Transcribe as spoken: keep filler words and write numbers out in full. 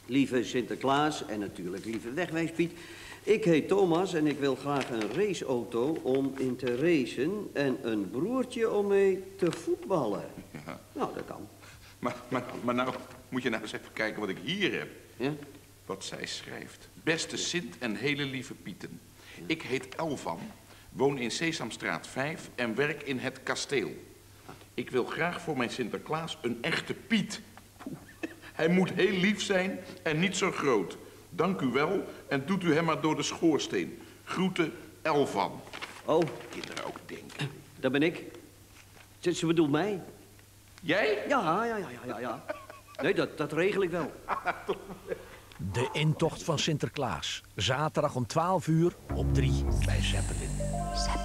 Lieve Sinterklaas en natuurlijk lieve Wegwijspiet. Ik heet Thomas en ik wil graag een raceauto om in te racen en een broertje om mee te voetballen. Ja. Nou, dat kan. Maar, maar, maar nou moet je nou eens even kijken wat ik hier heb. Ja? Wat zij schrijft. Beste Sint en hele lieve Pieten. Ik heet Elvan, woon in Sesamstraat vijf en werk in het kasteel. Ik wil graag voor mijn Sinterklaas een echte Piet. Hij moet heel lief zijn en niet zo groot. Dank u wel en doet u hem maar door de schoorsteen. Groeten, Elvan. Oh, Kinderen ook denken. dat ben ik. Ze, ze bedoelt mij. Jij? Ja, ja, ja, ja, ja, ja. Nee, dat, dat regel ik wel. De intocht van Sinterklaas. Zaterdag om twaalf uur op drie bij Zeppelin.